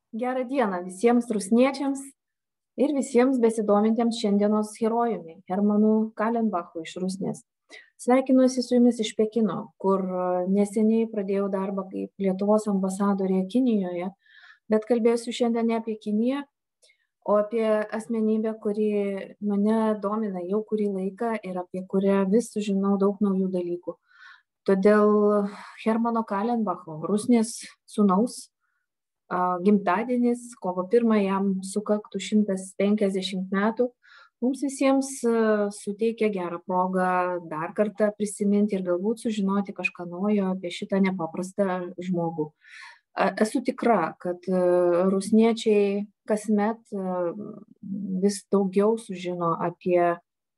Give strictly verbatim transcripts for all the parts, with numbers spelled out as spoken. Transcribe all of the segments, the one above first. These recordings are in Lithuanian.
Gerą dieną visiems rusniečiams ir visiems besidomintiems šiandienos herojumi Hermanu Kallenbachu iš Rusnės. Sveikinuosi su jumis iš Pekino, kur neseniai pradėjau darbą kaip Lietuvos ambasadorė Kinijoje, bet kalbėsiu šiandien ne apie Kiniją, o apie asmenybę, kuri mane domina jau kurį laiką ir apie kurią vis sužinau daug naujų dalykų. Todėl Hermano Kallenbacho, Rusnės sūnaus, gimtadienis, kovo pirmą jam sukaktų šimtas penkiasdešimt metų, mums visiems suteikia gerą progą dar kartą prisiminti ir galbūt sužinoti kažką naujo apie šitą nepaprastą žmogų. Esu tikra, kad rusniečiai kasmet vis daugiau sužino apie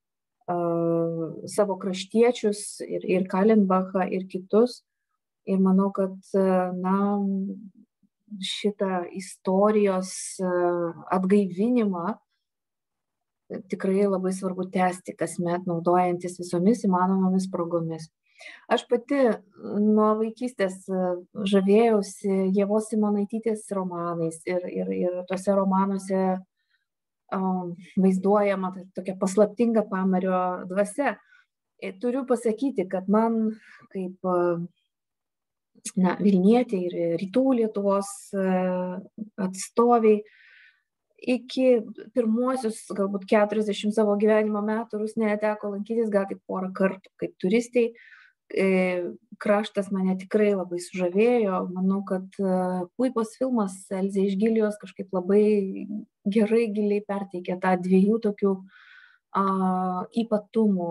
savo kraštiečius ir, ir Kallenbachą ir kitus. Ir manau, kad na, šitą istorijos atgaivinimą tikrai labai svarbu tęsti kasmet, naudojantis visomis įmanomomis progomis. Aš pati nuo vaikystės žavėjausi Ievos Simonaitytės romanais ir, ir, ir tuose romanuose um, vaizduojama tokia paslaptinga pamario dvasia. Ir turiu pasakyti, kad man kaip Na, Vilnietė ir rytų Lietuvos atstoviai iki pirmuosius galbūt keturiasdešimt savo gyvenimo metų Rusnėje teko lankytis gal tik porą kartų kaip turistai. Kraštas mane tikrai labai sužavėjo. Manau, kad puikus filmas Elzė iš Gilijos kažkaip labai gerai giliai perteikė tą dviejų tokių a, ypatumų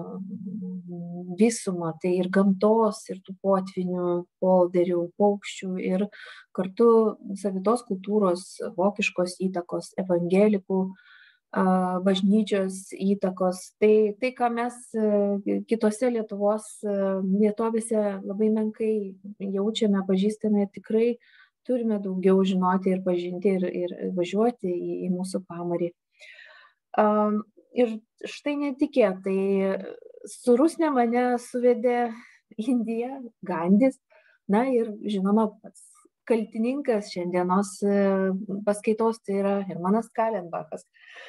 visumą, tai ir gamtos, ir tų potvinių, polderių, paukščių, ir kartu savitos kultūros, vokiškos įtakos, evangelikų, a, bažnyčios įtakos. Tai, tai, ką mes kitose Lietuvos vietovėse labai menkai jaučiame, pažįstame, tikrai turime daugiau žinoti ir pažinti ir, ir važiuoti į, į mūsų pamarį. Um, Ir štai netikėtai su Rusne mane suvedė Indija, Gandis, na ir žinoma pats kaltininkas šiandienos paskaitos, tai yra Hermanas Kallenbachas.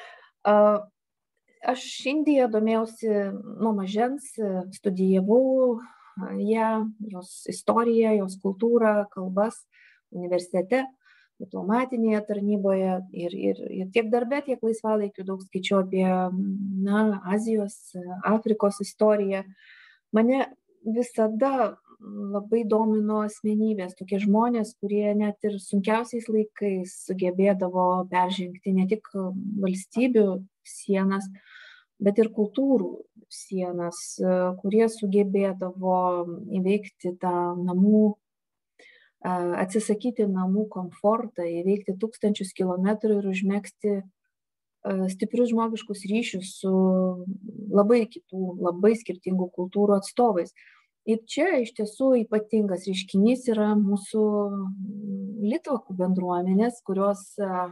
Aš Indiją domėjausi nuo mažens, studijavau ją, jos istoriją, jos kultūrą, kalbas universitete, diplomatinėje tarnyboje ir, ir, ir tiek darbe, tiek laisvalaikiu daug skaičiau apie na, Azijos, Afrikos istoriją. Mane visada labai domino asmenybės, tokie žmonės, kurie net ir sunkiausiais laikais sugebėdavo peržengti ne tik valstybių sienas, bet ir kultūrų sienas, kurie sugebėdavo įveikti tą namų atsisakyti namų komfortą, įveikti tūkstančius kilometrų ir užmegzti stiprius žmogiškus ryšius su labai kitų, labai skirtingų kultūrų atstovais. Ir čia iš tiesų ypatingas reiškinys yra mūsų litvakų bendruomenės, kurios a,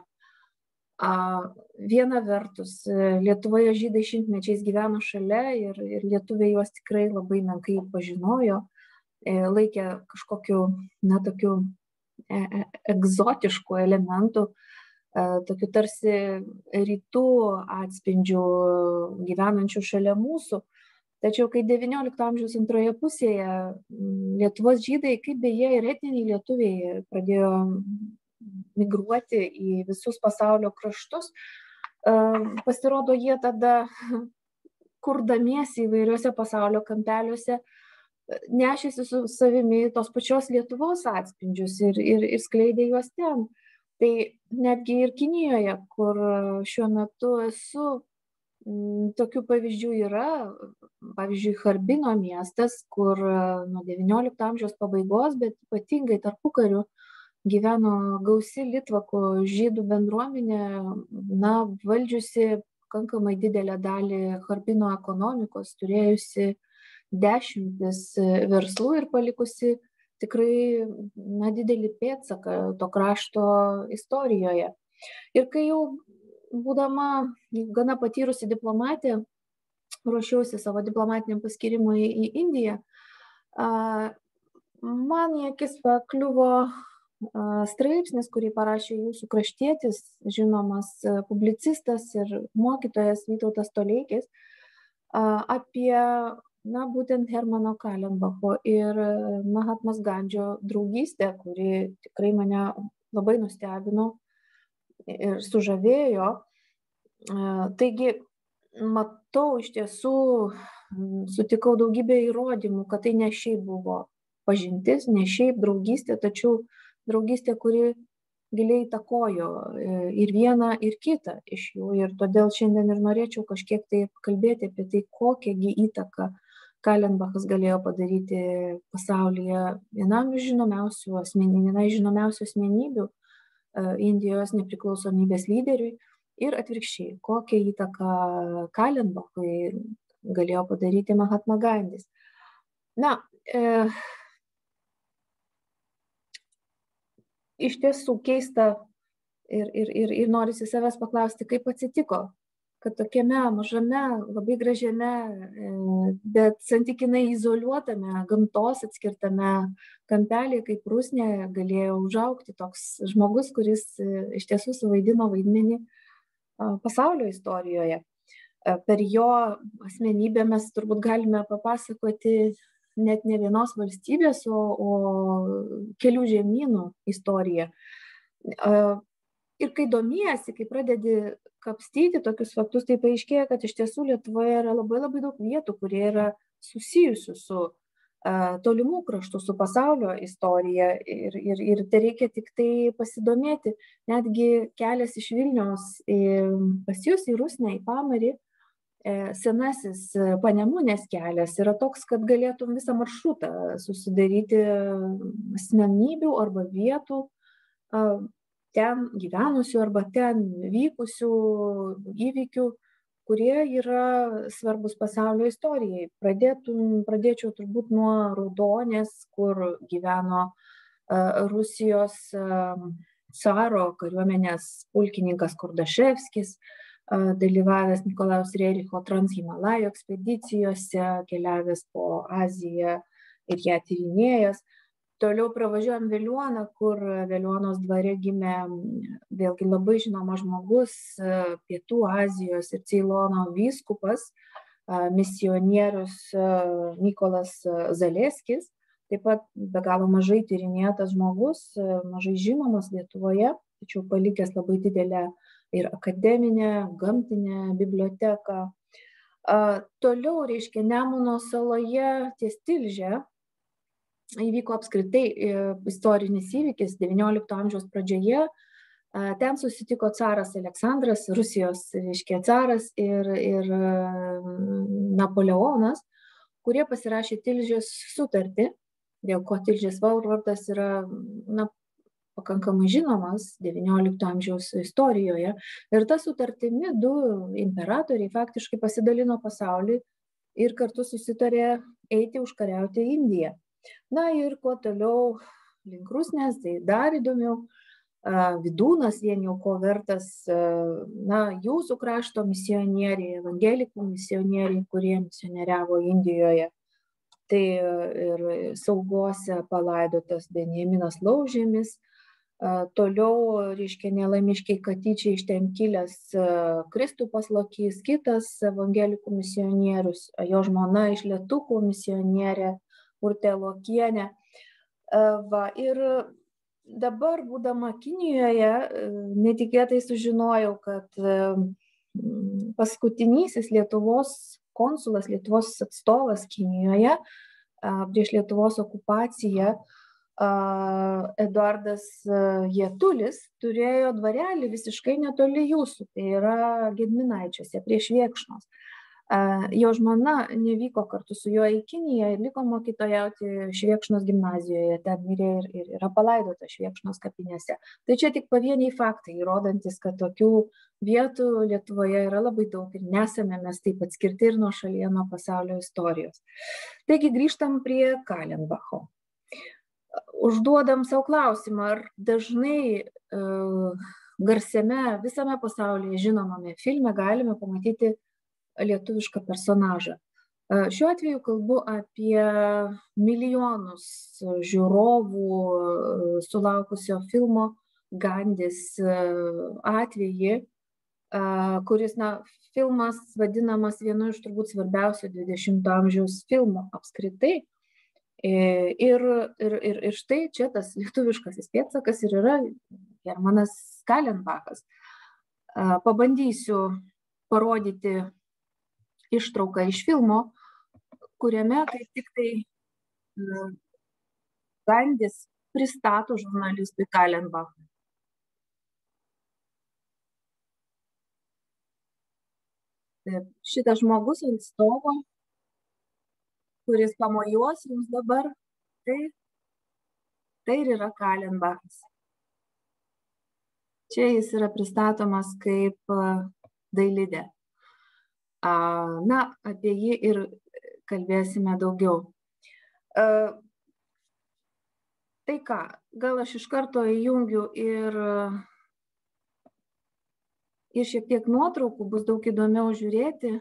viena vertus Lietuvoje žydai šimtmečiais gyveno šalia ir, ir lietuviai juos tikrai labai menkai pažinojo, laikė kažkokiu, na, tokiu e, e, egzotiškų elementų, e, tokiu tarsi rytų atspindžių gyvenančių šalia mūsų. Tačiau, kai devyniolikto amžiaus antroje pusėje Lietuvos žydai, kaip beje ir etniniai lietuviai, pradėjo migruoti į visus pasaulio kraštus, e, pasirodo, jie tada, kurdamiesi įvairiuose pasaulio kampeliuose, nešėsi su savimi tos pačios Lietuvos atspindžius ir, ir, ir skleidė juos ten. Tai netgi ir Kinijoje, kur šiuo metu esu, tokių pavyzdžių yra, pavyzdžiui, Harbino miestas, kur nuo devyniolikto amžiaus pabaigos, bet ypatingai tarpukariu gyveno gausi litvakų žydų bendruomenė, na, valdžiusi pakankamai didelę dalį Harbino ekonomikos, turėjusi dešimtis verslų ir palikusi tikrai na, didelį pėdsaką to krašto istorijoje. Ir kai jau būdama gana patyrusi diplomatė, ruošiausi savo diplomatiniam paskyrimui į Indiją, man į akis pakliuvo straipsnis, kurį parašė jūsų kraštietis, žinomas publicistas ir mokytojas Vytautas Toleikis, apie, na, būtent Hermano Kallenbacho ir Mahatmos Gandžio draugystę, kuri tikrai mane labai nustebino ir sužavėjo. Taigi, matau, iš tiesų sutikau daugybę įrodymų, kad tai ne šiaip buvo pažintis, ne šiaip draugystė, tačiau draugystė, kuri giliai įtakojo ir vieną, ir kitą iš jų. Ir todėl šiandien ir norėčiau kažkiek tai kalbėti apie tai, kokią įtaką Kallenbachas galėjo padaryti pasaulyje vienam iš žinomiausių asmenybių, vienai žinomiausių asmenybių Indijos nepriklausomybės lyderiui ir atvirkščiai, kokią įtaką Kallenbachui galėjo padaryti Mahatma Gandis. Na, e, iš tiesų keista ir, ir, ir, ir norisi savęs paklausti, kaip atsitiko, kad tokiame mažame, labai gražiame, bet santykinai izoliuotame, gamtos atskirtame kampelį kaip Rusnė galėjo užaugti toks žmogus, kuris iš tiesų suvaidino vaidmenį pasaulio istorijoje. Per jo asmenybę mes turbūt galime papasakoti net ne vienos valstybės, o, o kelių žemynų istoriją. Ir kai domiesi, kai pradedi kapstyti tokius faktus, tai paaiškėja, kad iš tiesų Lietuvoje yra labai labai daug vietų, kurie yra susijusių su uh, tolimų kraštų, su pasaulio istorija. Ir, ir, ir tai reikia tik tai pasidomėti. Netgi kelias iš Vilniaus į, pas jūs į Rusnę, į Pamarį, senasis Panemunės kelias yra toks, kad galėtum visą maršrutą susidaryti asmenybių arba vietų ten gyvenusių arba ten vykusių įvykių, kurie yra svarbus pasaulio istorijai. Pradėtum, pradėčiau turbūt nuo Raudonės, kur gyveno Rusijos caro kariuomenės pulkininkas Kordaševskis, dalyvavęs Nikolajaus Rericho Transhimalajų ekspedicijose, keliavęs po Aziją ir ją tyrinėjęs. Toliau pravažiuojam Veliuoną, kur Veliuonos dvare gimė vėlgi labai žinomas žmogus, Pietų Azijos ir Ceilono vyskupas, misionierius Mykolas Zaleskis, taip pat be galo mažai tyrinėtas žmogus, mažai žinomas Lietuvoje, tačiau palikęs labai didelę ir akademinę, gamtinę biblioteką. A, toliau, reiškia, Nemuno saloje ties Tilže įvyko apskritai istorinis įvykis devyniolikto amžiaus pradžioje. A, ten susitiko caras Aleksandras, Rusijos, reiškia, caras ir, ir Napoleonas, kurie pasirašė Tilžės sutartį, dėl ko Tilžės vardas yra, na, pakankamai žinomas devyniolikto amžiaus istorijoje. Ir ta sutartimi du imperatoriai faktiškai pasidalino pasaulį ir kartu susitarė eiti užkariauti Indiją. Na ir kuo toliau link Rusnės, tai dar įdomiau, Vidūnas vien jau ko vertas, na, jūsų krašto misionieriai, evangelikų misionieriai, kurie misionieriavo Indijoje. Tai ir Sauguose palaidotas Benjaminas Laužėmis. Toliau, reiškia, Nelaimiškiai Katyčiai iš ten kilęs Kristupas Lokys, kitas evangelikų misionierius, jo žmona iš Lietukų misionierė Urtė Lokienė. Va, ir dabar, būdama Kinijoje, netikėtai sužinojau, kad paskutinysis Lietuvos konsulas, Lietuvos atstovas Kinijoje prieš Lietuvos okupaciją, Eduardas Jėtulis, turėjo dvarelį visiškai netoli jūsų, tai yra Gedminaičiuose prie Švėkšnos. Jo žmona nevyko kartu su juo į Kiniją ir liko mokytojauti Švėkšnos gimnazijoje, ten mirė ir, ir yra palaidota Švėkšnos kapinėse. Tai čia tik pavieniai faktai, įrodantis, kad tokių vietų Lietuvoje yra labai daug ir nesame mes taip atskirti ir nuo šalyje, nuo pasaulio istorijos. Taigi grįžtam prie Kallenbacho. Užduodam savo klausimą, ar dažnai uh, garsiame visame pasaulyje žinomame filme galime pamatyti lietuvišką personažą. Šiuo atveju kalbu apie milijonus žiūrovų sulaukusio filmo Gandis atvejį, kuris, na, filmas vadinamas vienu iš turbūt svarbiausių dvidešimto amžiaus filmų apskritai. Ir, ir, ir, ir štai čia tas lietuviškasis pėdsakas ir yra Hermanas Kallenbachas. Pabandysiu parodyti ištrauką iš filmo, kuriame kaip tik tai Gandis pristato žurnalistui Kallenbachą. Šitas žmogus ant stogo, kuris pamojuos jums dabar, tai, tai ir yra Kallenbachas. Čia jis yra pristatomas kaip dailidė. Na, apie jį ir kalbėsime daugiau. Tai ką, gal aš iš karto įjungiu ir, ir šiek tiek nuotraukų, bus daug įdomiau žiūrėti.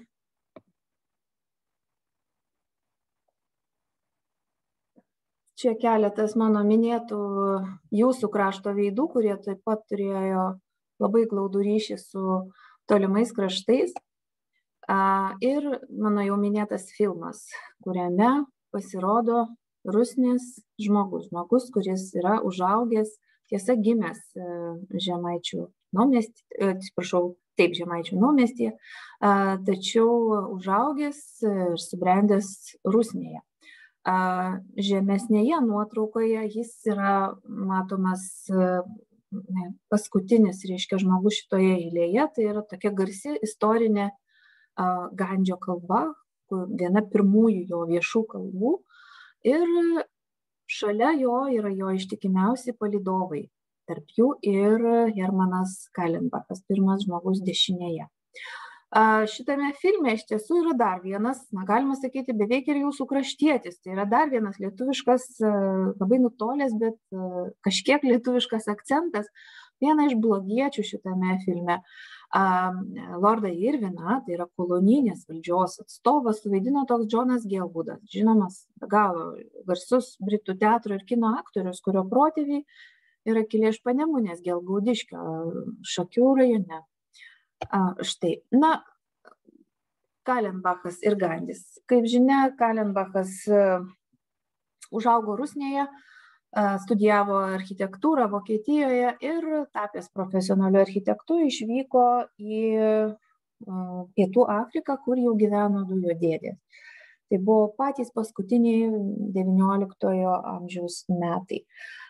Čia keletas mano minėtų jūsų krašto veidų, kurie taip pat turėjo labai glaudų ryšį su tolimais kraštais. Ir mano jau minėtas filmas, kuriame pasirodo rusnis žmogus, žmogus, kuris yra užaugęs, tiesa, gimęs Žemaičių naumestyje, atsiprašau, taip, Žemaičių naumestyje, tačiau užaugęs ir subrendęs Rusnėje. Žemesnėje nuotraukoje jis yra matomas paskutinis, reiškia, žmogus šitoje eilėje, tai yra tokia garsi istorinė Gandžio kalba, viena pirmųjų jo viešų kalbų, ir šalia jo yra jo ištikimiausi palydovai, tarp jų ir Hermanas Kallenbachas, pirmas žmogus dešinėje. Šitame filme iš tiesų yra dar vienas, na, galima sakyti, beveik ir jūsų kraštietis, tai yra dar vienas lietuviškas, labai nutolęs, bet kažkiek lietuviškas akcentas, viena iš blogiečių šitame filme. Lordą Irviną, tai yra kolonijinės valdžios atstovas, suvaidino toks Džonas Gielgudas, žinomas, be galo garsus britų teatro ir kino aktorius, kurio protėviai yra kilę iš Panemunės Gelgaudiškio Šakių rajone. Štai, na, Kallenbachas ir Gandis. Kaip žinia, Kallenbachas užaugo Rusnėje, studijavo architektūrą Vokietijoje ir tapęs profesionaliu architektu išvyko į Pietų Afriką, kur jau gyveno du jo dėdės. Tai buvo patys paskutiniai devynioliktojo amžiaus metai.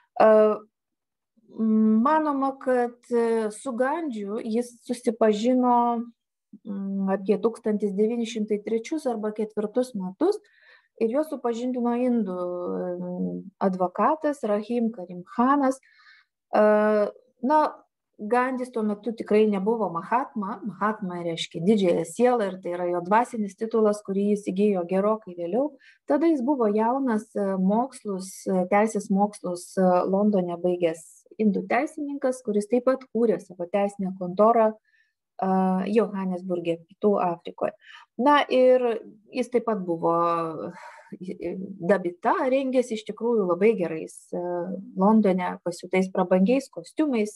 Manoma, kad su Gandžiu jis susipažino apie tūkstantis devyni šimtai trečius arba ketvirtus metus, ir juos supažindino indų advokatas Rahim Karim Khanas. Na, Gandis tuo metu tikrai nebuvo Mahatma. Mahatma reiškia didžiąją sielą ir tai yra jo dvasinis titulas, kurį jis įgijo gerokai vėliau. Tada jis buvo jaunas mokslus, teisės mokslus Londone baigęs indų teisininkas, kuris taip pat kūrė savo teisinę kontorą Johannesburge, Pietų Afrikoje. Na ir jis taip pat buvo dabita, rengėsi iš tikrųjų labai gerais Londone pasiūtais prabangiais kostiumais,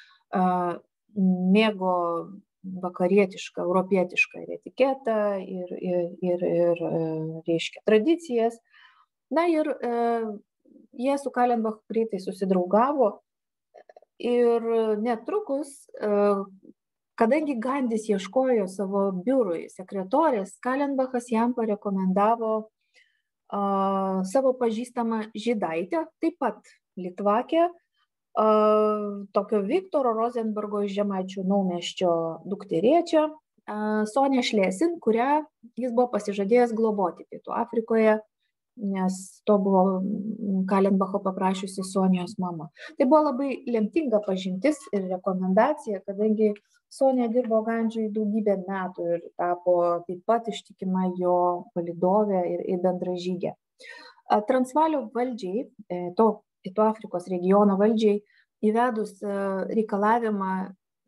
mėgo vakarietišką, europietišką etiketą ir, ir, ir, ir reiškia tradicijas. Na ir jie su Kallenbachu greitai susidraugavo ir netrukus, kadangi Gandis ieškojo savo biurui sekretorės, Kallenbachas jam parekomendavo uh, savo pažįstamą žydaitę, taip pat litvakę, uh, tokio Viktoro Rozenbergo iš Žemaičių naumiesčio dukterėčią, uh, Sonja Šlesin, kurią jis buvo pasižadėjęs globoti Pietų Afrikoje, nes to buvo Kallenbacho paprašiusi Sonijos mama. Tai buvo labai lemtinga pažintis ir rekomendacija, kadangi Sonija dirbo Gandžiui daugybę metų ir tapo taip pat ištikima jo palydovė ir, ir bendražygė. Transvalio valdžiai, to Pietų Afrikos regiono valdžiai, įvedus reikalavimą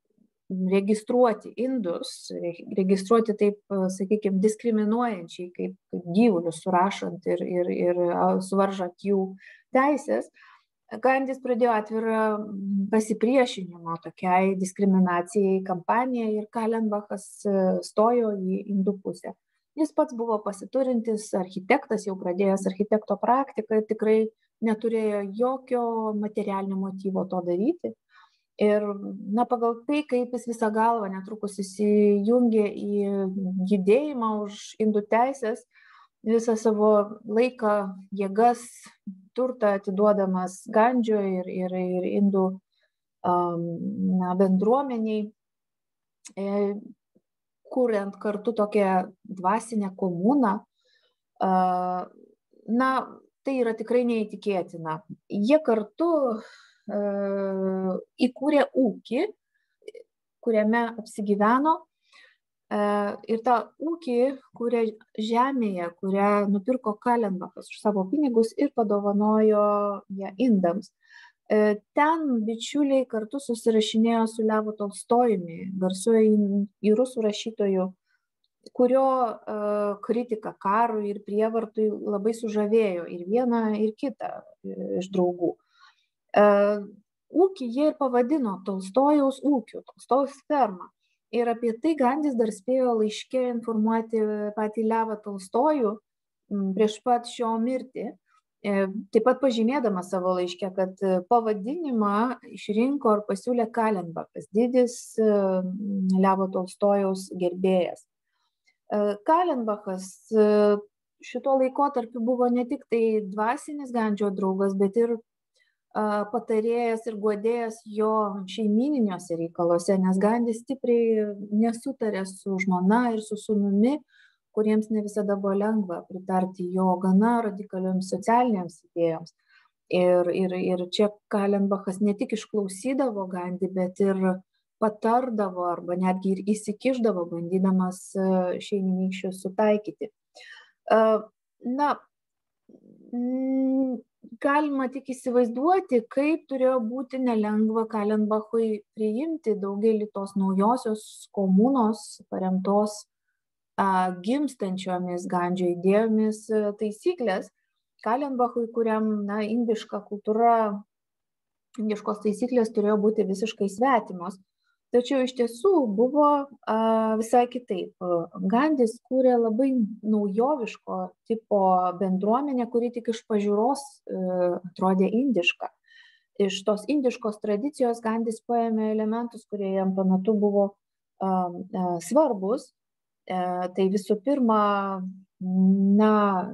registruoti indus, registruoti taip, sakykime, diskriminuojančiai, kaip, kaip gyvulius surašant ir, ir, ir suvaržant jų teisės, Gandis pradėjo atvirą pasipriešinimo tokiai diskriminacijai kampaniją ir Kallenbachas stojo į indų pusę. Jis pats buvo pasiturintis architektas, jau pradėjęs architekto praktiką ir tikrai neturėjo jokio materialinio motyvo to daryti. Ir na, pagal tai, kaip jis visą galvą netrukus įsijungė į judėjimą už indų teisės, visą savo laiką, jėgas, turtą atiduodamas Gandžio ir, ir, ir indų um, na, bendruomeniai, e, kuriant kartu tokią dvasinę komuną. Uh, na, tai yra tikrai neįtikėtina. Jie kartu uh, įkūrė ūkį, kuriame apsigyveno. Ir tą ūkį kūrė žemėje, kurią nupirko Kallenbachas už savo pinigus ir padovanojo ją indams. Ten bičiuliai kartu susirašinėjo su Levu Tolstojumi, garsiuoju į rusų rašytoju, kurio kritika karui ir prievartui labai sužavėjo ir vieną, ir kitą iš draugų. Ūkį jie ir pavadino Tolstojaus ūkiu, Tolstojaus ferma. Ir apie tai Gandis dar spėjo laiške informuoti patį Levą Tolstojų prieš pat šio mirtį. Taip pat pažymėdama savo laiške, kad pavadinimą išrinko ir pasiūlė Kallenbachas, didis Levo Tolstojaus gerbėjas. Kallenbachas šito laikotarpiu buvo ne tik tai dvasinis Gandžio draugas, bet ir patarėjas ir guodėjas jo šeimyniniuose reikaluose, nes Gandis stipriai nesutarė su žmona ir su sūnumi, kuriems ne visada buvo lengva pritarti jo gana radikalioms socialinėms idėjoms. Ir, ir, ir čia Kallenbachas ne tik išklausydavo Gandį, bet ir patardavo arba netgi ir įsikišdavo, bandydamas šeimynykščius sutaikyti. Na, galima tik įsivaizduoti, kaip turėjo būti nelengva Kallenbachui priimti daugelį tos naujosios komunos paremtos a, gimstančiomis Gandžio idėjomis taisyklės. Kallenbachui, kuriam na, indiška kultūra, indiškos taisyklės turėjo būti visiškai svetimos. Tačiau iš tiesų buvo a, visai kitaip. Gandis kūrė labai naujoviško tipo bendruomenę, kuri tik iš pažiūros e, atrodė indiška. Iš tos indiškos tradicijos Gandis paėmė elementus, kurie jam tuo metu buvo a, a, svarbus. E, tai visų pirma, na,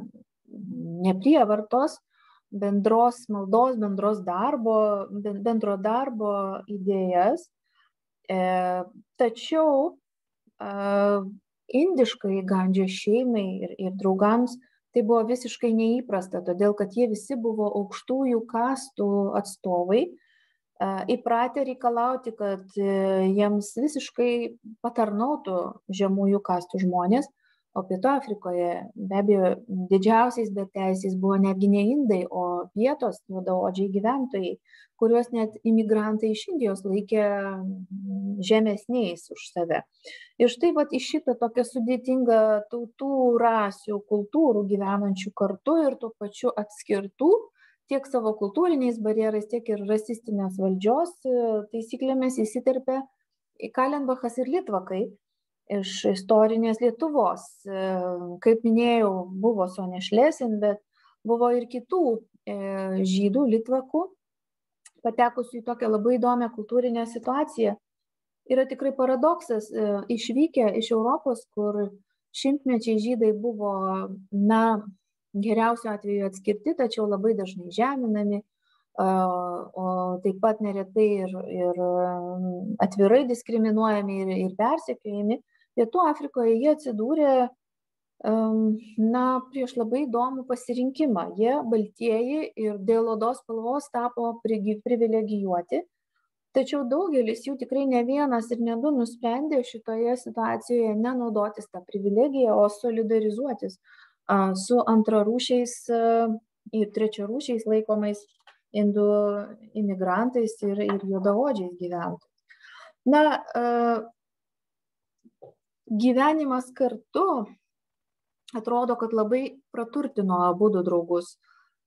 neprievartos, bendros maldos, bendros darbo, bendro darbo idėjas. E, tačiau e, indiškai Gandžio šeimai ir, ir draugams tai buvo visiškai neįprasta, todėl kad jie visi buvo aukštųjų kastų atstovai, e, įpratę reikalauti, kad e, jiems visiškai patarnautų žemųjų kastų žmonės, o Pietų Afrikoje be abejo didžiausiais beteisiais buvo netgi ne indai, o vietos juodaodžiai gyventojai, kuriuos net imigrantai iš Indijos laikė žemesniais už save. Ir štai vat, iš šito tokia sudėtinga tautų, rasių, kultūrų gyvenančių kartu ir tuo pačiu atskirtų tiek savo kultūriniais barjerais, tiek ir rasistinės valdžios taisyklėmis įsiterpė Kallenbachas ir litvakai iš istorinės Lietuvos. Kaip minėjau, buvo Sonja Šlesin, bet buvo ir kitų žydų, litvakų, patekusių į tokią labai įdomią kultūrinę situaciją. Yra tikrai paradoksas, išvykę iš Europos, kur šimtmečiai žydai buvo, na, geriausiu atveju atskirti, tačiau labai dažnai žeminami, o taip pat neretai ir, ir atvirai diskriminuojami ir, ir persekiojami. Pietų Afrikoje jie atsidūrė na, prieš labai įdomų pasirinkimą. Jie baltieji ir dėl odos spalvos tapo privilegijuoti, tačiau daugelis jų, tikrai ne vienas ir ne du, nusprendė šitoje situacijoje nenaudotis tą privilegiją, o solidarizuotis su antrarūšiais ir trečiarūšiais laikomais indų imigrantais ir, ir juodaodžiais gyventojais. Na, gyvenimas kartu atrodo, kad labai praturtino abudu draugus.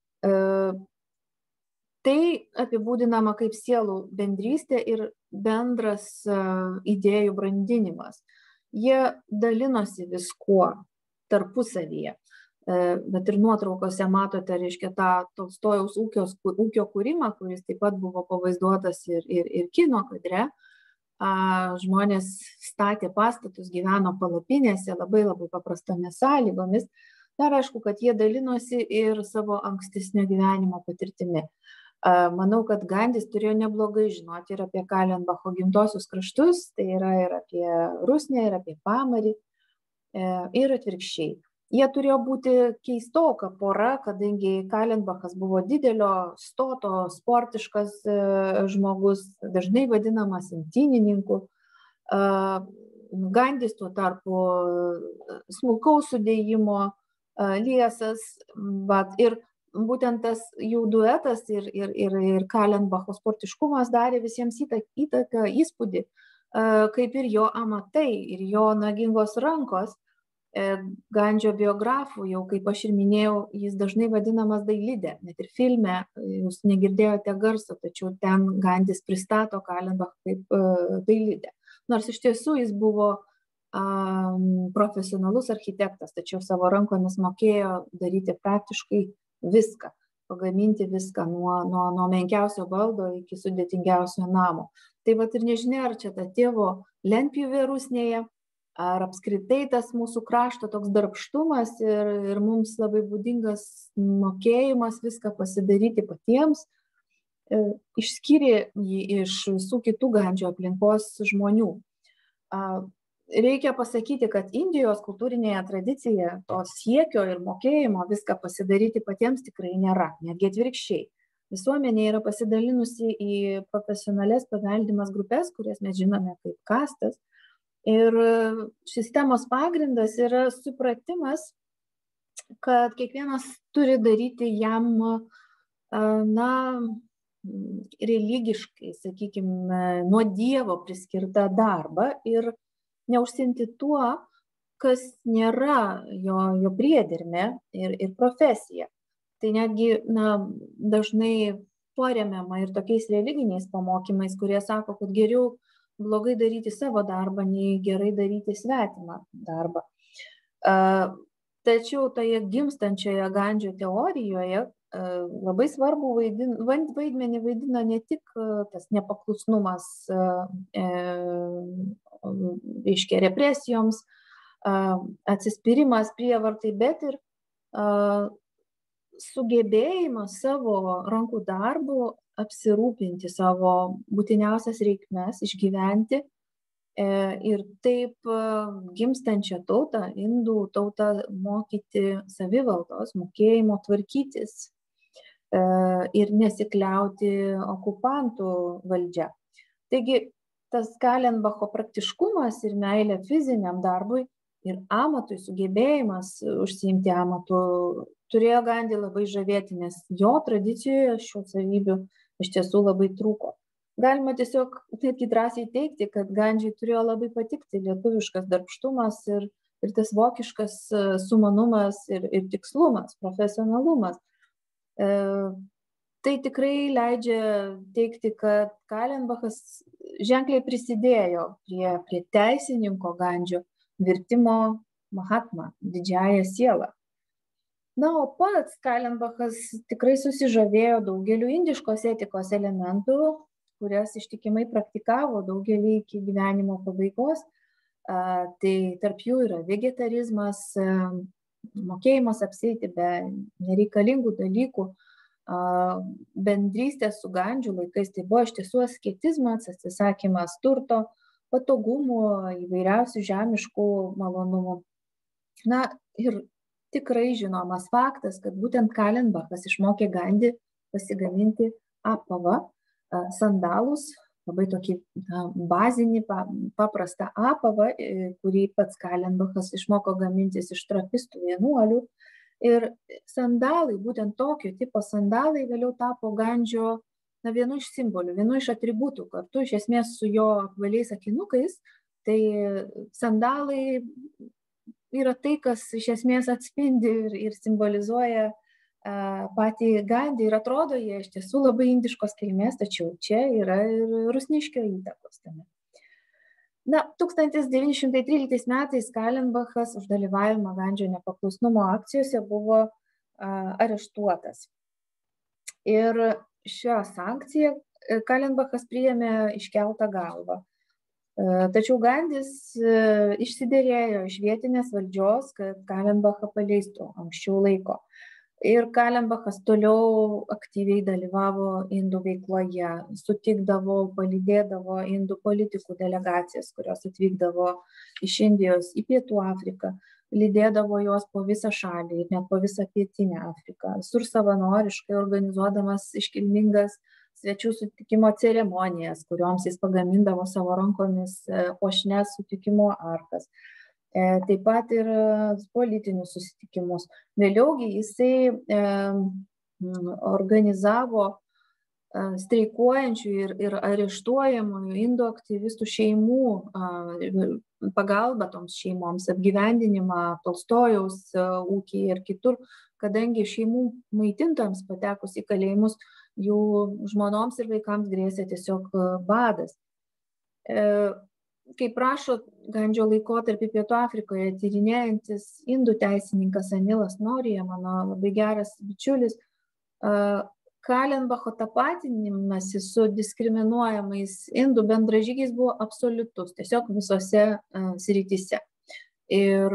Tai apibūdinama kaip sielų bendrystė ir bendras idėjų brandinimas. Jie dalinosi viskuo tarpusavyje. Bet ir nuotraukose matote, reiškia, tą Tolstojaus ūkio, ūkio kūrimą, kuris taip pat buvo pavaizduotas ir, ir, ir kino kadre. Žmonės statė pastatus, gyveno palapinėse labai labai paprastomis sąlygomis. Dar aišku, kad jie dalinosi ir savo ankstesnio gyvenimo patirtimi. Manau, kad Gandis turėjo neblogai žinoti ir apie Kalenbacho gimtosius kraštus, tai yra ir apie Rusnę, ir apie Pamarį, ir atvirkščiai. Jie turėjo būti keistoka pora, kadangi Kalenbachas buvo didelio stoto, sportiškas žmogus, dažnai vadinamas imtynininku. Gandis tuo tarpu smulkaus sudėjimo, liesas, bet ir būtent tas jų duetas ir, ir, ir, ir Kalenbacho sportiškumas darė visiems įtaką, įspūdį, kaip ir jo amatai, ir jo nagingos rankos. Gandžio biografų, jau kaip aš ir minėjau, jis dažnai vadinamas dailidė. Net ir filme, jūs negirdėjote garso, tačiau ten Gandis pristato Kalenbachą kaip dailidę. Nors iš tiesų jis buvo um, profesionalus architektas, tačiau savo rankomis mokėjo daryti praktiškai viską, pagaminti viską nuo, nuo, nuo menkiausio baldo iki sudėtingiausio namo. Tai vat ir nežinia, ar čia ta tėvo lentpjūvė Rusnėje, ar apskritai tas mūsų krašto toks darbštumas ir, ir mums labai būdingas mokėjimas viską pasidaryti patiems, e, išskyrė jį iš visų kitų Gandžio aplinkos žmonių. A, Reikia pasakyti, kad Indijos kultūrinėje tradicijoje to siekio ir mokėjimo viską pasidaryti patiems tikrai nėra, netgi atvirkščiai. Visuomenė yra pasidalinusi į profesionales paveldimas grupės, kurias mes žinome kaip kastas. Ir sistemos pagrindas yra supratimas, kad kiekvienas turi daryti jam, na, religiškai, sakykime, nuo Dievo priskirtą darbą ir neužsiimti tuo, kas nėra jo, jo priedermė ir, ir profesija. Tai netgi, na, dažnai paremiama ir tokiais religiniais pamokymais, kurie sako, kad geriau blogai daryti savo darbą, nei gerai daryti svetimą darbą. Tačiau toje gimstančioje Gandžio teorijoje labai svarbu vaidin, vaidmenį vaidina ne tik tas nepaklusnumas, reiškia, represijoms, atsispyrimas prievartai, bet ir sugebėjimas savo rankų darbų apsirūpinti savo būtiniausias reikmes, išgyventi ir taip gimstančią tautą, indų tautą mokyti savivaldos, mokėjimo tvarkytis ir nesikliauti okupantų valdžia. Taigi tas Kalenbacho praktiškumas ir meilė fiziniam darbui ir amatui, sugebėjimas užsiimti amatu turėjo Gandį labai žavėti, nes jo tradicijoje šių savybių iš tiesų labai trūko. Galima tiesiog netgi drąsiai teigti, kad Gandžiui turėjo labai patikti lietuviškas darbštumas ir, ir tas vokiškas sumanumas ir, ir tikslumas, profesionalumas. E, tai tikrai leidžia teigti, kad Kalenbachas ženkliai prisidėjo prie, prie teisininko Gandžio virtimo Mahatma, didžiąją sielą. Na, o pats Kalenbachas tikrai susižavėjo daugeliu indiškos etikos elementų, kurias ištikimai praktikavo daugelį iki gyvenimo pabaigos. Tai tarp jų yra vegetarizmas, mokėjimas apsieiti be nereikalingų dalykų, bendrystė su Gandžiu laikais, tai buvo iš tiesų asketizmas, atsisakymas turto, patogumų, įvairiausių žemiškų malonumų. Na ir tikrai žinomas faktas, kad būtent Kalenbachas išmokė Gandį pasigaminti apavą, sandalus, labai tokį na, bazinį, paprastą apavą, kurį pats Kalenbachas išmoko gamintis iš trapistų vienuolių. Ir sandalai, būtent tokio tipo sandalai vėliau tapo Gandžio na, vienu iš simbolių, vienu iš atributų, kartu iš esmės su jo apvaliais akinukais, tai sandalai yra tai, kas iš esmės atspindi ir, ir simbolizuoja a, patį Gandį ir atrodo jie iš tiesų labai indiškos kilmės, tačiau čia yra ir rusniškio įtakos tame. Na, tūkstantis devyni šimtai tryliktais metais Kallenbachas už dalyvavimą Gandžio nepaklusnumo akcijose buvo a, areštuotas. Ir šią sankciją Kallenbachas priėmė iškeltą galvą. A, tačiau Gandis a, išsiderėjo iš vietinės valdžios, kad Kallenbachą paleistų anksčiau laiko. Ir Kallenbachas toliau aktyviai dalyvavo indų veikloje, sutikdavo, palydėdavo indų politikų delegacijas, kurios atvykdavo iš Indijos į Pietų Afriką, lydėdavo juos po visą šalį ir net po visą Pietinę Afriką, visur savanoriškai organizuodamas iškilmingas svečių sutikimo ceremonijas, kurioms jis pagamindavo savo rankomis puošnias sutikimo arkas. Taip pat ir politinius susitikimus. Vėliaugi jisai e, organizavo e, streikuojančių ir, ir areštuojamųjų indų aktyvistų šeimų e, pagalbą toms šeimoms, apgyvendinimą Tolstojaus e, ūkyje ir kitur, kadangi šeimų maitintams patekus į kalėjimus, jų žmonoms ir vaikams grėsė tiesiog badas. E, Kaip rašo Gandžio laikotarpį Pietų Afrikoje tyrinėjantis indų teisininkas Anilas Norija, mano labai geras bičiulis, Kallenbacho tapatinimasis su diskriminuojamais indų bendražygiais buvo absoliutus, tiesiog visose srityse. Ir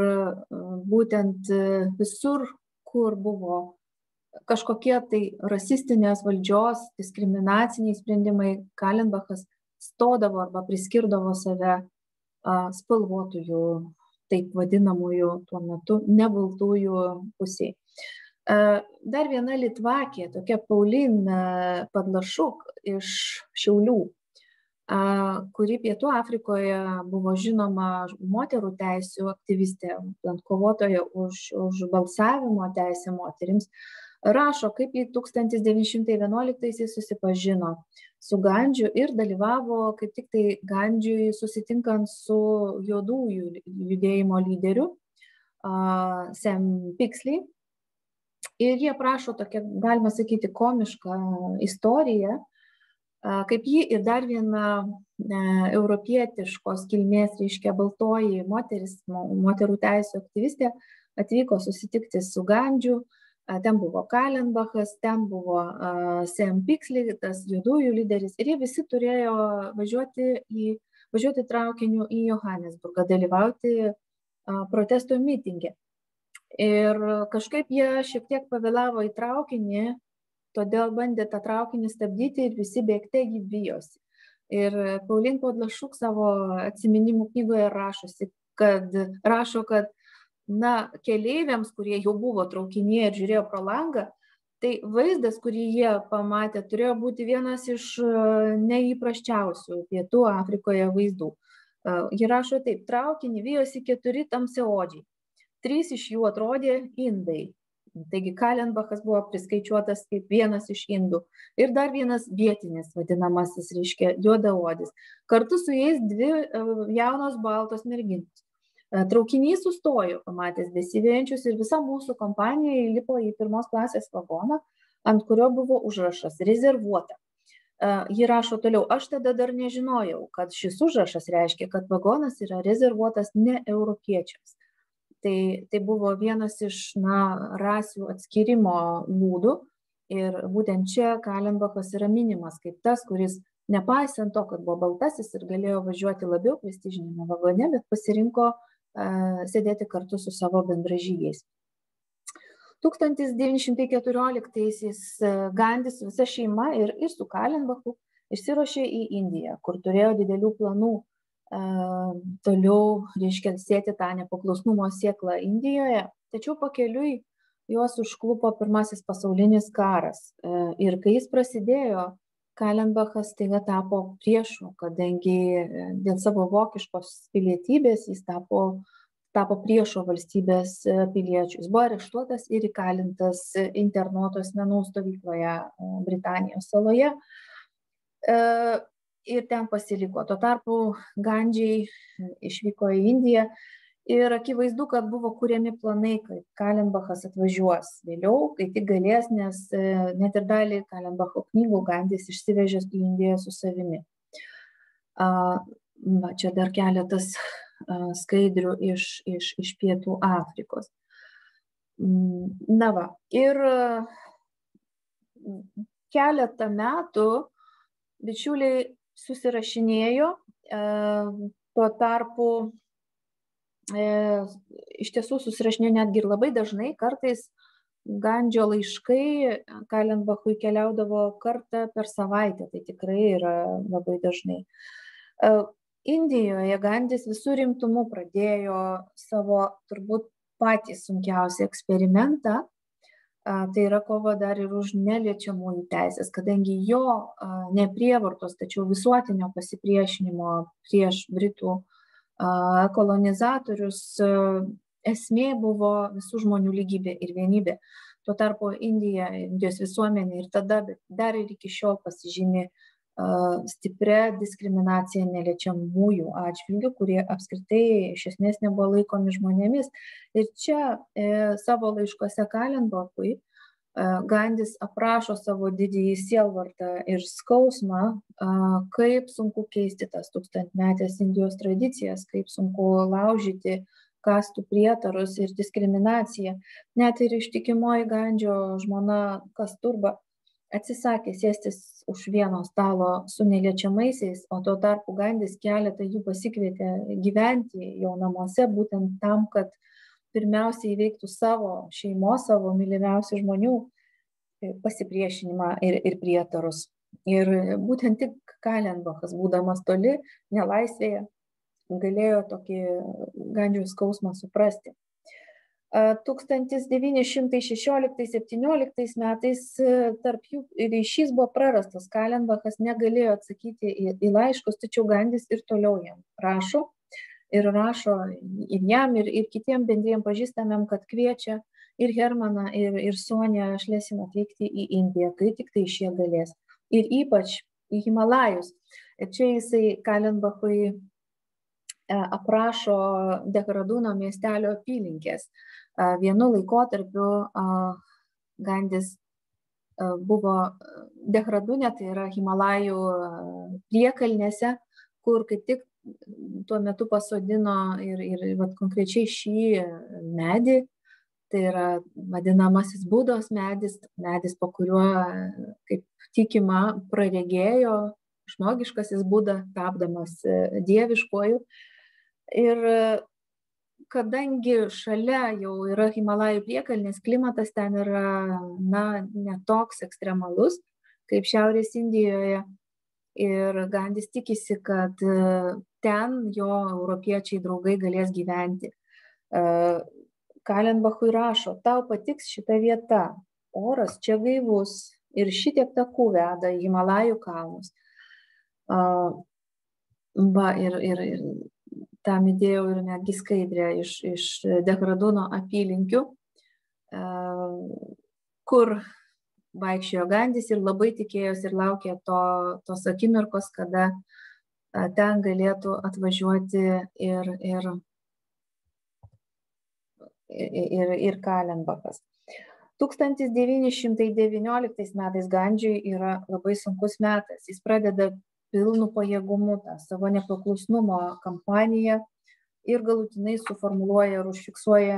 būtent visur, kur buvo kažkokie tai rasistinės valdžios, diskriminaciniai sprendimai, Kallenbachas stodavo arba priskirdavo save a, spalvotųjų, taip vadinamųjų tuo metu nebaltųjų pusiai. A, dar viena litvakė, tokia Paulin Padlašuk iš Šiaulių, a, kuri Pietų Afrikoje buvo žinoma moterų teisių aktyvistė, kovotoja už, už balsavimo teisę moterims, rašo, kaip į tūkstantis devyni šimtai vienuoliktaisiais susipažino su Gandžiu ir dalyvavo kaip tik tai Gandžiui susitinkant su juodųjų judėjimo lyderiu uh, Sam Pixley. Ir jie prašo tokią, galima sakyti, komišką istoriją, uh, kaip ji ir dar viena uh, europietiškos kilmės, reiškia baltoji moteris, moterų teisų aktyvistė, atvyko susitikti su Gandžiu. Ten buvo Kallenbachas, ten buvo uh, Sam Pixley, tas juodųjų lyderis, ir jie visi turėjo važiuoti, į, važiuoti traukiniu į Johannesburgą, dalyvauti uh, protesto mitinge. Ir kažkaip jie šiek tiek pavėlavo į traukinį, todėl bandė tą traukinį stabdyti ir visi bėgte jį bijosi. Ir Paulin Padlašuk savo atsiminimų knygoje rašosi, kad, rašo, kad na, keleiviams, kurie jau buvo traukinyje ir žiūrėjo pro langą, tai vaizdas, kurį jie pamatė, turėjo būti vienas iš neįprasčiausių Pietų Afrikoje vaizdų. Ji rašo taip: traukinį vijosi keturi tamsiaodžiai, trys iš jų atrodė indai. Taigi Kallenbachas buvo priskaičiuotas kaip vienas iš indų. Ir dar vienas vietinis, vadinamasis, reiškia, juodaodis. Kartu su jais dvi jaunos baltos merginos. Traukinys sustojo, pamatęs besivejančius, ir visa mūsų kompanija įlipo į pirmos klasės vagoną, ant kurio buvo užrašas rezervuota. Ji rašo toliau: aš tada dar nežinojau, kad šis užrašas reiškia, kad vagonas yra rezervuotas ne europiečiams. Tai, tai buvo vienas iš na, rasių atskirimo būdų, ir būtent čia Kallenbachas yra minimas kaip tas, kuris nepaisant to, kad buvo baltasis ir galėjo važiuoti labiau prestižinėme vagone, bet pasirinko sėdėti kartu su savo bendražygiais. tūkstantis devyni šimtai keturioliktaisiais Gandis su visa šeima ir, ir su Kallenbachu išsiruošė į Indiją, kur turėjo didelių planų uh, toliau, reiškia, sėti tą nepaklusnumo sėklą Indijoje. Tačiau pakeliui juos užklupo pirmasis pasaulinis karas. Uh, ir kai jis prasidėjo, Kallenbachas staiga tapo priešu, kadangi dėl savo vokiškos pilietybės jis tapo, tapo priešo valstybės piliečių. Jis buvo areštuotas ir įkalintas internuoto asmenų stovykloje Britanijos saloje. ir ten pasiliko. Tuo tarpu Gandžiai išvyko į Indiją ir akivaizdu, kad buvo kuriami planai, kad Kalenbachas atvažiuos vėliau, kai tik galės, nes net ir dalį Kalenbacho knygų Gandis išsivežė į Indiją su savimi. Va, čia dar keletas skaidrių iš, iš, iš Pietų Afrikos. Na va, ir keletą metų bičiuliai susirašinėjo, tuo tarpu iš tiesų susirašinėjo netgi ir labai dažnai, kartais Gandžio laiškai Kalenbachui keliaudavo kartą per savaitę, tai tikrai yra labai dažnai. Indijoje Gandis visų rimtumu pradėjo savo turbūt patį sunkiausią eksperimentą, tai yra kova dar ir už neliečiamųjų teisės, kadangi jo neprievartos, tačiau visuotinio pasipriešinimo prieš Britų kolonizatorius esmė buvo visų žmonių lygybė ir vienybė. Tuo tarpu Indija, Indijos visuomenė ir tada, bet dar ir iki šiol pasižymi stipria diskriminacija neliečiamųjų atžvilgių, kurie apskritai iš esmės nebuvo laikomi žmonėmis. Ir čia e, savo laiškuose Kalenbachui e, Gandis aprašo savo didįjį sielvartą ir skausmą, e, kaip sunku keisti tas tūkstantmetės Indijos tradicijas, kaip sunku laužyti kastų prietarus ir diskriminaciją. Net ir ištikimoji Gandžio žmona Kasturba atsisakė sėstis už vieno stalo su neliečiamaisiais, o tuo tarpu Gandis keletą jų pasikvietė gyventi jo namuose, būtent tam, kad pirmiausiai įveiktų savo šeimos, savo mylimiausių žmonių pasipriešinimą ir, ir prietarus. Ir būtent tik Kalenbachas, būdamas toli, nelaisvėje, galėjo tokį Gandžio skausmą suprasti. tūkstantis devyni šimtai šešioliktais septynioliktais metais tarp jų ryšys buvo prarastas. Kalenbachas negalėjo atsakyti į, į laiškus, tačiau Gandis ir toliau jam rašo ir rašo ir jam, ir, ir kitiem bendriem pažįstamiem, kad kviečia ir Hermaną, ir, ir Soniją Šlesin atvykti į Indiją, kai tik tai šie galės. Ir ypač į Himalajus. Ir čia jisai Kalenbachui aprašo Dehraduno miestelio apylinkės. Vienu laikotarpiu Gandis buvo Dehradune, tai yra Himalajų priekalnėse, kur kaip tik tuo metu pasodino ir, ir vat, konkrečiai šį medį, tai yra vadinamasis Budos medis, medis, po kuriuo, kaip tikima, praregėjo žmogiškasis Buda, tapdamas dieviškuoju. Ir kadangi šalia jau yra Himalajų priekalnės, klimatas ten yra, na, netoks ekstremalus, kaip Šiaurės Indijoje. Ir Gandis tikisi, kad ten jo europiečiai draugai galės gyventi. Kalenbachui rašo, tau patiks šita vieta, oras čia gaivus ir šitiek takų veda į Himalajų kalnus. Va, ir, ir, ir tam įdėjau ir netgi skaidrę iš, iš Dehraduno apylinkių, kur vaikščiojo Gandis ir labai tikėjosi ir laukė to, tos akimirkos, kada ten galėtų atvažiuoti ir, ir, ir, ir Kalenbachas. tūkstantis devyni šimtai devynioliktais metais Gandžiui yra labai sunkus metas. Jis pradeda pilnu pajėgumu tą savo nepaklusnumo kampaniją ir galutinai suformuluoja ir užfiksuoja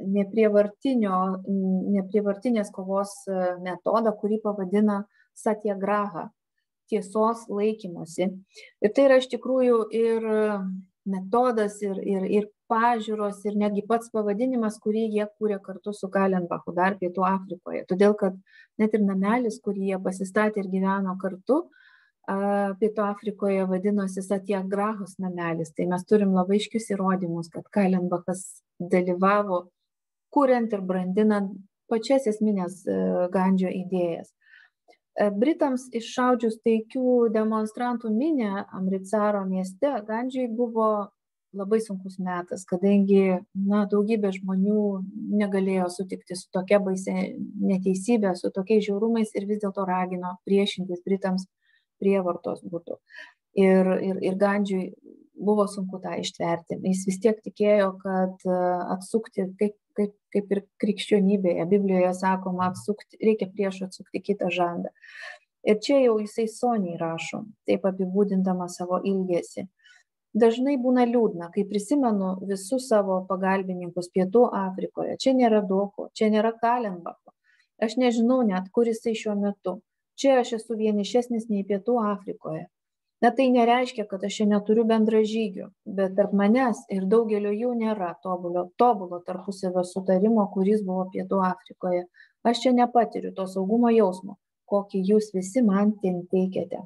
neprievartinės kovos metodą, kurį pavadina satyagraha, tiesos laikymosi. Ir tai yra iš tikrųjų ir metodas, ir, ir, ir pažiūros, ir netgi pats pavadinimas, kurį jie kūrė kartu su Kalenbachu dar Pietų Afrikoje. Todėl, kad net ir namelis, kurį jie pasistatė ir gyveno kartu, Pietų Afrikoje vadinosi Satyagrahos namelis. Tai mes turim labai aiškius įrodymus, kad Kalenbachas dalyvavo kuriant ir brandinant pačias esminės Gandžio idėjas. Britams iššaudžius taikių demonstrantų minią Amritsaro mieste, Gandžiui buvo labai sunkus metas, kadangi na, daugybė žmonių negalėjo sutikti su tokia baisia neteisybė, su tokiais žiaurumais ir vis dėlto ragino priešintis Britams prievartos būdu. Ir, ir, ir Gandžiui buvo sunku tą ištverti. Jis vis tiek tikėjo, kad atsukti, kaip, kaip, kaip ir krikščionybėje, Biblijoje sakoma, atsukti, reikia prieš atsukti kitą žandą. Ir čia jau jisai soniai rašo, taip apibūdindama savo ilgesį. Dažnai būna liūdna, kai prisimenu visus savo pagalbininkus Pietų Afrikoje. Čia nėra Doko, čia nėra Kalenbacho. Aš nežinau net, kur jisai šiuo metu. Čia aš esu vienišesnis nei Pietų Afrikoje. Na tai nereiškia, kad aš čia neturiu bendražygių, bet tarp manęs ir daugelio jų nėra tobulo, tobulo tarpusavio sutarimo, kuris buvo Pietų Afrikoje. Aš čia nepatiriu to saugumo jausmo, kokį jūs visi man ten teikiate.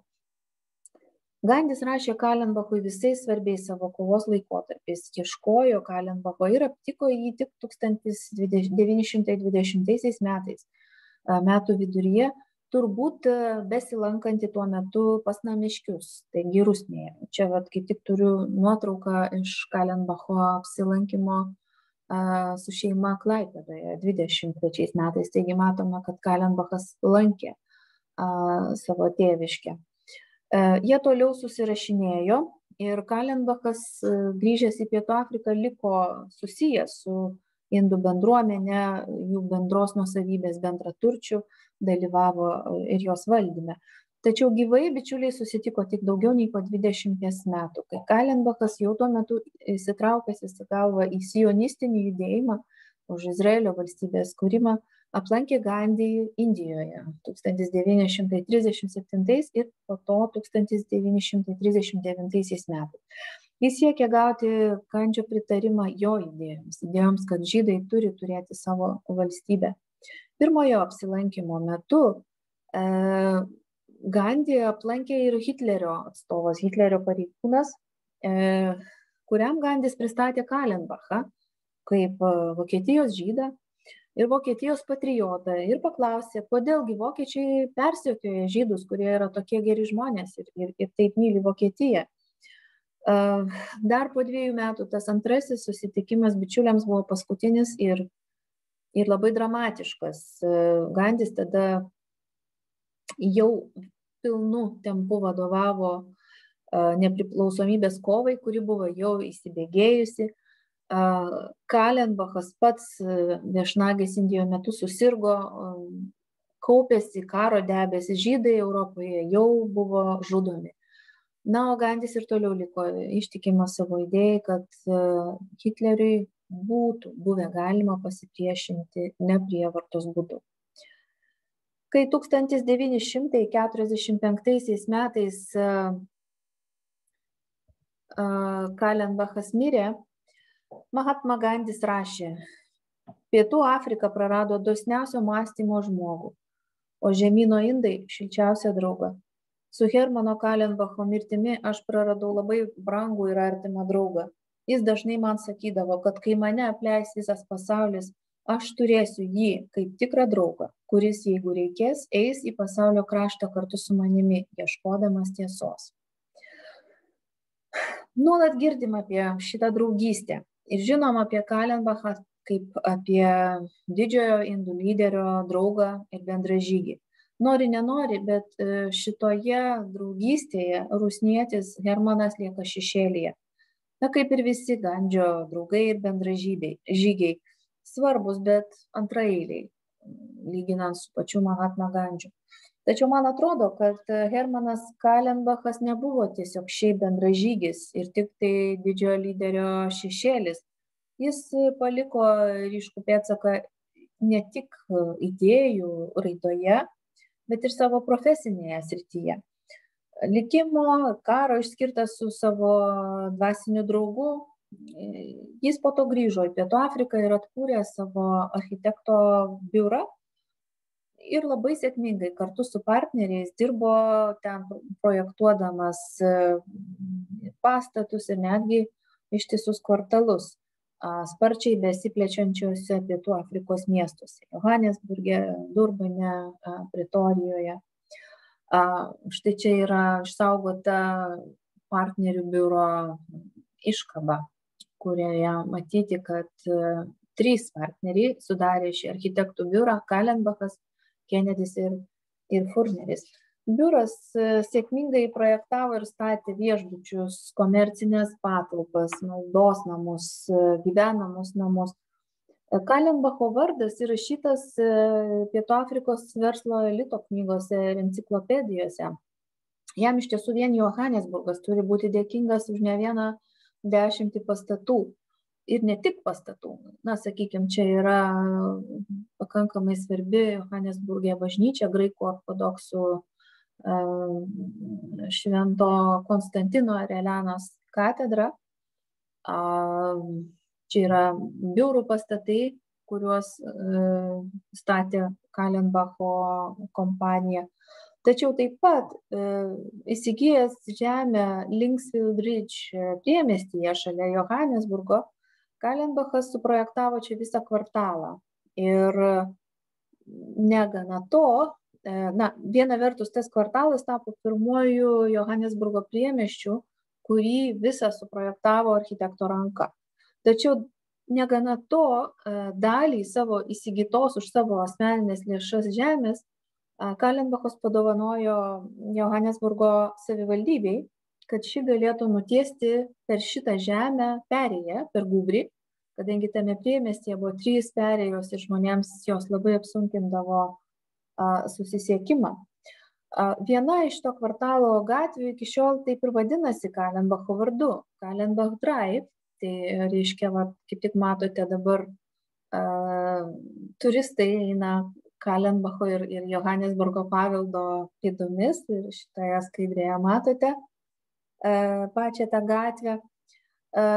Gandis rašė Kalenbachui visais svarbiais savo kovos laikotarpiais, ieškojo Kalenbacho ir aptiko jį tik tūkstantis devyni šimtai dvidešimtaisiais metais, metų viduryje, turbūt besilankantį tuo metu pas namiškius, taigi Rusnėje. Čia vat, kaip tik turiu nuotrauką iš Kalenbacho apsilankimo a, su šeima Klaipėdoje dvidešimt trečiais metais, taigi matome, kad Kalenbachas lankė a, savo tėviškę. Jie toliau susirašinėjo ir Kalenbachas, grįžęs į Pietų Afriką, liko susijęs su indų bendruomenė, jų bendros nuosavybės bendraturčių, dalyvavo ir jos valdyme. Tačiau gyvai bičiuliai susitiko tik daugiau nei po dvidešimties metų, kai Kalenbachas jau tuo metu įsitraukęs į galvą į sionistinį judėjimą už Izraelio valstybės kūrimą, aplankė Gandį Indijoje tūkstantis devyni šimtai trisdešimt septintais ir po to tūkstantis devyni šimtai trisdešimt devintaisiais metais. Jis siekė gauti Gandžio pritarimą jo idėjoms, idėjoms, kad žydai turi turėti savo valstybę. Pirmojo apsilankimo metu e, Gandį aplankė ir Hitlerio atstovas, Hitlerio pareigūnas, e, kuriam Gandis pristatė Kalenbachą kaip Vokietijos žydą ir Vokietijos patriotą ir paklausė, kodėlgi vokiečiai persekioja žydus, kurie yra tokie geri žmonės ir, ir, ir taip myli Vokietiją. Dar po dviejų metų tas antrasis susitikimas bičiuliams buvo paskutinis ir, ir labai dramatiškas. Gandis tada jau pilnu tempu vadovavo nepriklausomybės kovai, kuri buvo jau įsibėgėjusi. Kalenbachas pats viešnagės Indijoje metu susirgo, kaupėsi karo debesis, žydai Europoje jau buvo žudomi. Na, o Gandis ir toliau liko ištikimas savo idėjai, kad Hitleriui būtų buvę galima pasipriešinti neprievartos būdu. Kai tūkstantis devyni šimtai keturiasdešimt penktaisiais metais Kalenbachas mirė, Mahatma Gandis rašė, Pietų Afrika prarado dosniausio mąstymo žmogų, o žemyno indai šilčiausią draugą. Su Hermano Kalenbacho mirtimi aš praradau labai brangų ir artimą draugą. Jis dažnai man sakydavo, kad kai mane apleis visas pasaulis, aš turėsiu jį kaip tikrą draugą, kuris, jeigu reikės, eis į pasaulio kraštą kartu su manimi, ieškodamas tiesos. Nuolat girdim apie šitą draugystę. Ir žinom apie Kalenbachą kaip apie didžiojo indų lyderio draugą ir bendražygį. Nori, nenori, bet šitoje draugystėje rusnietis Hermanas lieka šešėlyje. Na, kaip ir visi Gandžio draugai ir bendražygiai. Svarbus, bet antraeiliai, lyginant su pačiu Mahatma Gandžiu. Tačiau man atrodo, kad Hermanas Kalenbachas nebuvo tiesiog šiaip bendražygis ir tik tai didžiojo lyderio šešėlis. Jis paliko ryškų pėdsaką ne tik idėjų raidoje, bet ir savo profesinėje srityje. Likimo karo išskirtas su savo dvasiniu draugu, jis po to grįžo į Pietų Afriką ir atkūrė savo architekto biurą. Ir labai sėkmingai kartu su partneriais dirbo ten projektuodamas pastatus ir netgi ištisus kvartalus sparčiai besiplečiančiuose Pietų Afrikos miestuose. Johanesburge, Durbane, Pretorijoje. Štai čia yra išsaugota partnerių biuro iškaba, kurioje matyti, kad trys partneriai sudarė šį architektų biurą: Kalenbachas, Kennedys ir, ir Furneris. biuras sėkmingai projektavo ir statė viešbučius, komercinės patalpas, maldos namus, gyvenamus namus. Kalenbacho vardas įrašytas Pietų Afrikos verslo elito knygose ir enciklopedijose. Jam iš tiesų vien Johanesburgas turi būti dėkingas už ne vieną dešimtį pastatų. Ir ne tik pastatų. Na, sakykime, čia yra pakankamai svarbi Johanesburge bažnyčia, graikų ortodoksų Švento Konstantino ir Elenos katedra. Čia yra biurų pastatai, kuriuos statė Kalenbacho kompanija. Tačiau taip pat įsigijęs žemę Linksfield Ridge priemiestyje šalia Johanesburgo, Kalenbachas suprojektavo čia visą kvartalą. Ir negana to, na, viena vertus tas kvartalas tapo pirmuoju Johanesburgo priemiesčiu, kurį visą suprojektavo architekto ranka. Tačiau negana to, dalį savo įsigytos už savo asmeninės lėšas žemės Kalenbachas padovanojo Johanesburgo savivaldybei, kad ši galėtų nutiesti per šitą žemę perėją, per Gubrį, kadangi tame priemiestyje buvo trys perėjos ir žmonėms jos labai apsunkindavo susisiekimą. Viena iš to kvartalo gatvių iki šiol taip ir vadinasi Kalenbacho vardu, Kalenbach Drive, tai reiškia, va, kaip tik matote dabar, a, turistai eina Kalenbacho ir, ir Johanesburgo paveldo pėdomis, ir šitoje skaidrėje matote a, pačią tą gatvę. A,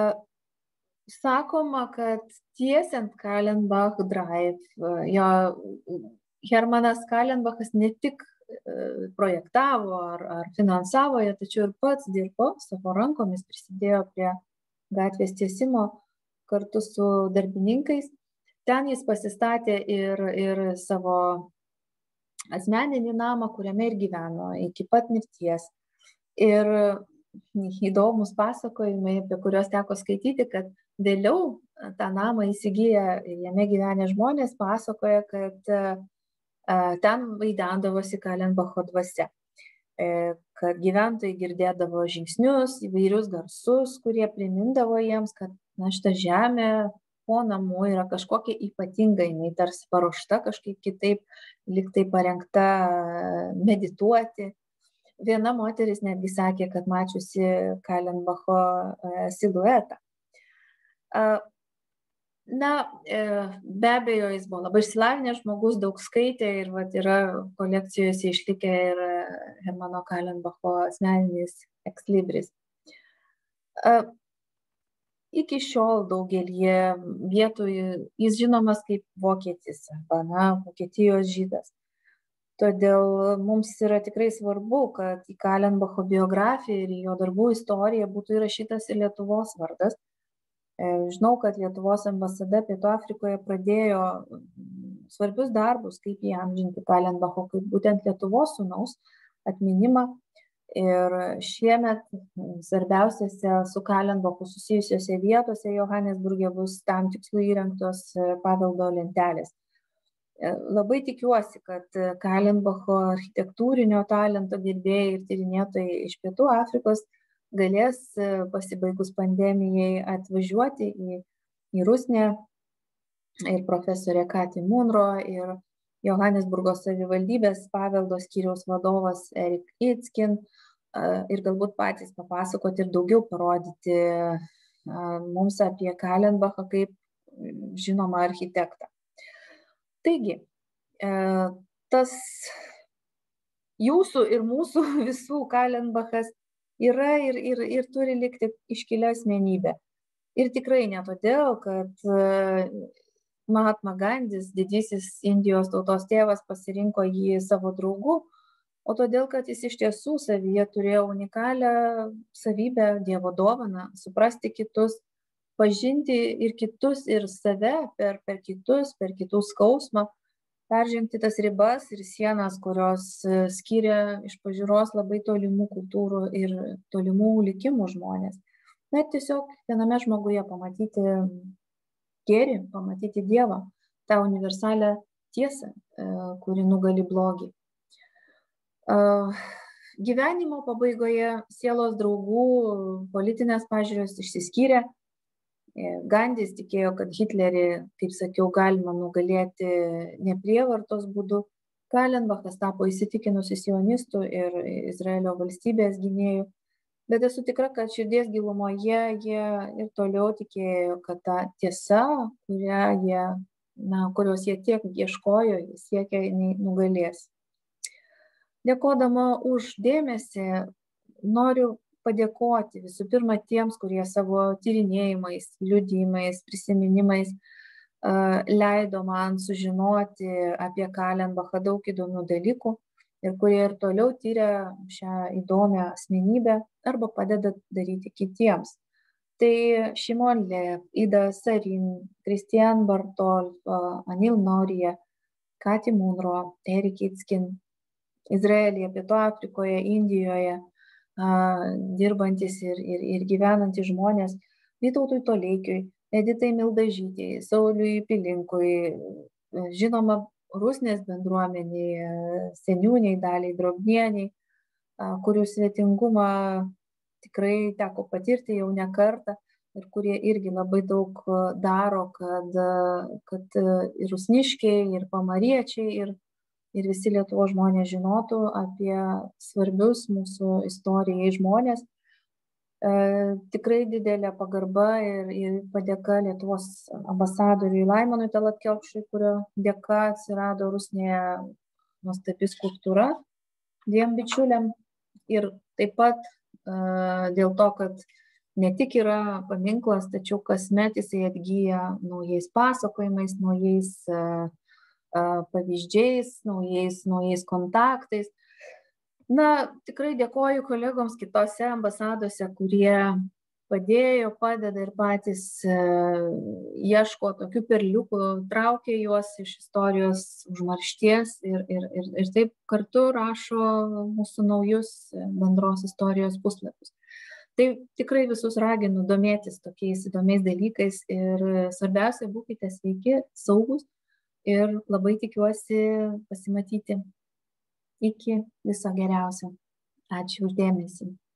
sakoma, kad tiesiant Kalenbach Drive, jo Hermanas Kalenbachas ne tik projektavo ar, ar finansavo ją, tačiau ir pats dirbo savo rankomis, prisidėjo prie gatvės tiesimo kartu su darbininkais. Ten jis pasistatė ir, ir savo asmeninį namą, kuriame ir gyveno iki pat mirties. Ir įdomus pasakojimai, apie kuriuos teko skaityti, kad vėliau tą namą įsigiję ir jame gyvenę žmonės pasakoja, kad ten vaidendavosi Kalenbacho dvasia, kad gyventojai girdėdavo žingsnius, įvairius garsus, kurie primindavo jiems, kad na, šita žemė po namų yra kažkokia ypatinga, jinai tarsi paruošta kažkaip kitaip, lyg tai parengta medituoti. Viena moteris netgi sakė, kad mačiusi Kalenbacho siluetą. Na, be abejo, jis buvo labai išsilavinęs žmogus, daug skaitė ir vat, yra kolekcijose išlikę ir Hermano Kalenbacho asmeninis ekslibris. Iki šiol daugelį vietų jis žinomas kaip vokietis arba, na, Vokietijos žydas. Todėl mums yra tikrai svarbu, kad į Kalenbacho biografiją ir jo darbų istoriją būtų įrašytas ir Lietuvos vardas. Žinau, kad Lietuvos ambasada Pietų Afrikoje pradėjo svarbius darbus, kaip įamžinti Kalenbacho, kaip būtent Lietuvos sūnaus atminimą. Ir šiemet svarbiausiose su Kalenbachu susijusiose vietose Johanesburge bus tam tikslu įrengtos paveldo lentelės. Labai tikiuosi, kad Kalenbacho architektūrinio talento gerbėjai ir tyrinėtojai iš Pietų Afrikos galės pasibaigus pandemijai atvažiuoti į, į Rusnę ir profesorė Kati Munro ir Johanesburgo savivaldybės paveldo skyriaus vadovas Erik Itskin ir galbūt patys papasakoti ir daugiau parodyti mums apie Kalenbachą kaip žinomą architektą. Taigi, tas jūsų ir mūsų visų Kalenbachas yra ir, ir, ir turi likti iškilia asmenybė. Ir tikrai ne todėl, kad Mahatma Gandis, didysis Indijos tautos tėvas, pasirinko jį savo draugu, o todėl, kad jis iš tiesų savyje turėjo unikalią savybę, Dievo dovaną, suprasti kitus, pažinti ir kitus, ir save per, per kitus, per kitų skausmą, peržengti tas ribas ir sienas, kurios skiria iš pažiūros labai tolimų kultūrų ir tolimų likimų žmonės. Na, tiesiog viename žmoguje pamatyti gėrį, pamatyti Dievą, tą universalią tiesą, kuri nugali blogį. Gyvenimo pabaigoje sielos draugų politinės pažiūros išsiskyrė. Gandis tikėjo, kad Hitlerį, kaip sakiau, galima nugalėti neprievartos būdu. Kallenbachas tapo įsitikinusiu sionistų ir Izraelio valstybės gynėjų. Bet esu tikra, kad širdies gilumoje jie ir toliau tikėjo, kad ta tiesa, kurią jie, na, kurios jie tiek ieškojo, siekia, nugalės. Dėkodama už dėmesį, noriu padėkoti visų pirma tiems, kurie savo tyrinėjimais, liudijimais, prisiminimais leido man sužinoti apie Kallenbachą daug įdomių dalykų ir kurie ir toliau tyria šią įdomią asmenybę arba padeda daryti kitiems. Tai Šimon Lev, Ida Sarin, Kristian Bartolf, Anil Norija, Kati Munro, Erik Itskin, Izraelyje, Pietų Afrikoje, Indijoje dirbantis ir, ir, ir gyvenantys žmonės, Vytautui Toleikiui, Editai Mildažytei, Sauliui Pilinkui, žinoma, Rusnės bendruomeniai, seniūniai Daliai Drobnieniai, kurių svetingumą tikrai teko patirti jau ne kartą ir kurie irgi labai daug daro, kad, kad ir rusniškiai, ir pamariečiai, ir, ir visi Lietuvos žmonės žinotų apie svarbius mūsų istorijai žmonės. E, tikrai didelė pagarba ir, ir padėka Lietuvos ambasadoriui Laimonui Tallat Kelpšui, kurio dėka atsirado Rusnėje nuostabi skulptūra dviem bičiuliam. Ir taip pat e, dėl to, kad ne tik yra paminklas, tačiau kasmet jisai atgyja naujais pasakojimais, naujais e, e, pavyzdžiais, naujais, naujais kontaktais. Na, tikrai dėkoju kolegoms kitose ambasadose, kurie padėjo, padeda ir patys e, ieško tokių perliukų, traukia juos iš istorijos užmaršties ir, ir, ir, ir taip kartu rašo mūsų naujus bendros istorijos puslapius. Tai tikrai visus raginu domėtis tokiais įdomiais dalykais ir svarbiausia, būkite sveiki, saugus ir labai tikiuosi pasimatyti. Iki viso geriausio. Ačiū už dėmesį.